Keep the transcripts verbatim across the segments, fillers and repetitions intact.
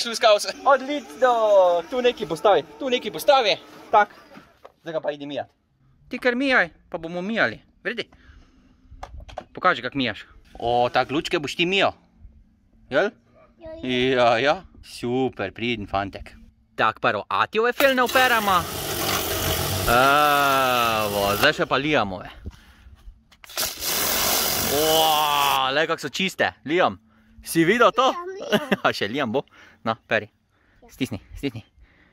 šluskal se. Odlično, tu neki postavi, tu neki postavi. Tak, zdaj ga pa idi mijat. Ti kar mijaj, pa bomo mijali. Vredi? Pokaži, kak mijaš. O, tak lučke boš ti mijal. Jel? Ja, ja. Super, pridn fantek. Tak, prvo Atijove filne operamo. Evo, zdaj še pa lijamo. Oooo, le kak so čiste. Lijam. Si videl to? A še lijam bo. No, peri. Stisni, stisni.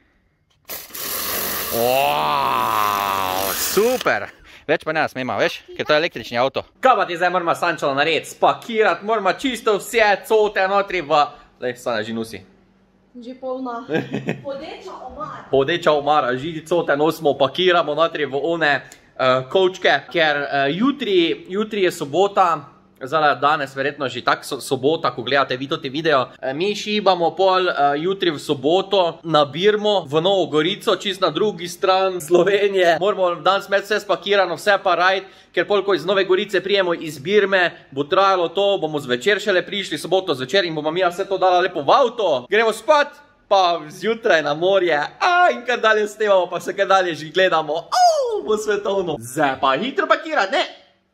Oooo, super. Več pa ne smema, veš, ker to je električni avto. Kaj pa ti zdaj moramo Sančalo narediti? Spakirati, moramo čisto vse cote notri v... Lej, Sanja, že nosi. Že polna. Podeča omara. Podeča omara, že cote nosimo, pakiramo notri v one uh, kovčke, ker uh, jutri, jutri je sobota, zdaj danes verjetno že tak so, sobota, ko gledate vi to te video. E, mi šibamo pol uh, jutri v soboto na Birmo, v Novo Gorico, čist na drugi stran Slovenije. Moramo danes imeti vse spakirano, vse pa rajt, ker pol, ko iz Nove Gorice prijemo iz Birme, bo trajalo to, bomo zvečer šele prišli, soboto zvečer in bomo mi vse to dala lepo v avto. Gremo spat, pa zjutraj na morje, a in kar dalje snemamo, pa se kar dalje že gledamo, au, bo svetovno. Zdaj pa hitro pakirati, ne?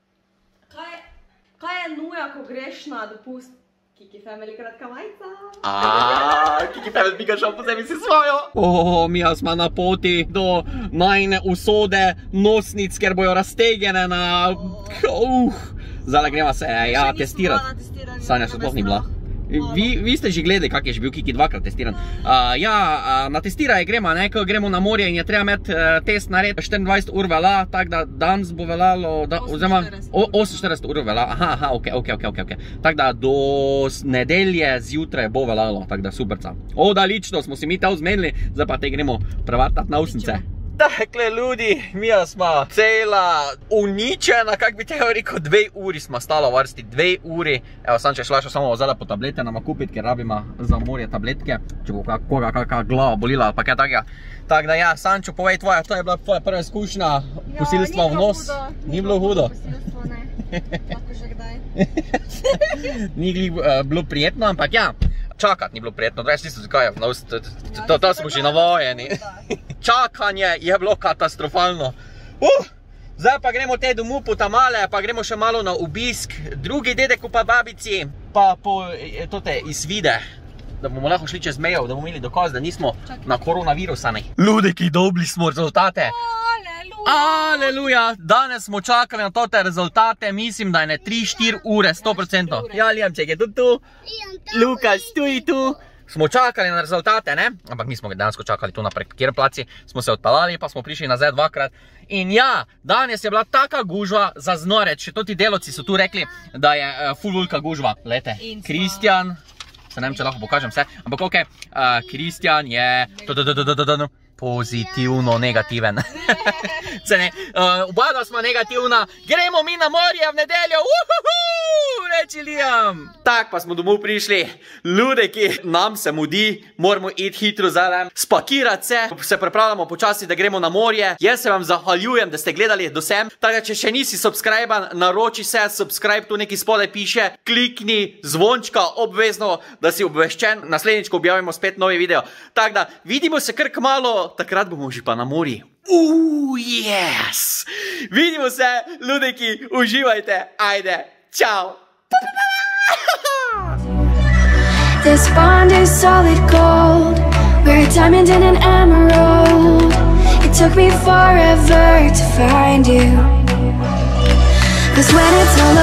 Kaj je nuja, ko greš na dopust? Kiki Family kratka majica. Aaaa, Kiki Family pika šel pozebi si svojo. Ohoho, mi smo na poti do najne usode nosnic, ker bojo raztegene na... Uh, zdaj gremo se, ja, testirati. Sanja še sploh ni bila. Vi, vi ste že gledali, kak je že bil Kiki dvakrat testiran. Uh, ja, uh, na testiranje gremo, ne, ko gremo na morje in je treba imeti uh, test nared štiriindvajset ur vela, tak da danes bo velalo, da, oziroma oseminštirideset ur vela, aha, aha, ok, ok, ok, ok, ok. Tak da do nedelje zjutraj bo velalo, tak da superca. Odalično smo si mi to zmenili, zdaj pa te gremo prevartati na usnice. Takle ljudi, mi smo cela uničena, kak bi tega rekel, dve uri smo stala v vrsti, dve uri. Evo, sam če šla še samo vzela po tablete nama kupiti, ker rabima za morje tabletke, če bo koga kakva glava bolila ali pa kaj takega. Tak da ja, Sančo, povej tvoja, to je bila tvoja prva izkušnja posilstva v nos. Ni bilo hudo. Posilstvo ne, lahko že kdaj. Ni bilo prijetno, ampak ja. Čakati ni bilo prijetno, res nisem zakaj, to smo že navajeni. Čakanje je bilo katastrofalno. Uh, zdaj pa gremo te domu po tamale, pa gremo še malo na obisk drugi dedeku pa babici, pa po tote izvide, da bomo lahko šli čez mejo, da bomo imeli dokaz, da nismo na koronavirusa. Ljudeki, dobili smo rezultate. Aleluja, danes smo čakali na tote rezultate, mislim, da je ne tri štiri ure, sto procentov. Ja, Liamček je tudi tu, Lukas tudi tu. Smo čakali na rezultate, ne? Ampak mi smo dansko čakali tu na parkirplaci, smo se odpeljali, pa smo prišli nazaj dvakrat. In ja, danes je bila taka gužva za znoreč, še toti delavci so tu rekli, da je uh, full vulka gužva. Lete, Kristjan, se ne vem, če lahko pokažem vse, ampak ok, uh, Kristjan je pozitivno negativen. Se ne, uh, oba dva smo negativna, gremo mi na morje v nedeljo, uhuhu, reči Liam. Tak pa smo domov prišli, ljudeki, nam se mudi, moramo iti hitro zdaj, spakirati se, se pripravljamo počasi, da gremo na morje. Jaz se vam zahvaljujem, da ste gledali do sem, tako če še nisi subscriben, naroči se, subscribe, tu neki spodaj piše, klikni zvončka obvezno, da si obveščen, naslednjič, ko objavimo spet novi video. Tako da, vidimo se kar kmalu, takrat bomo že pa na morji. Uuu, yes! Vidimo se, ljudeki, uživajte, ajde, čau! This bond is solid gold. We're a diamond and an emerald. It took me forever to find you. 'Cause when it's no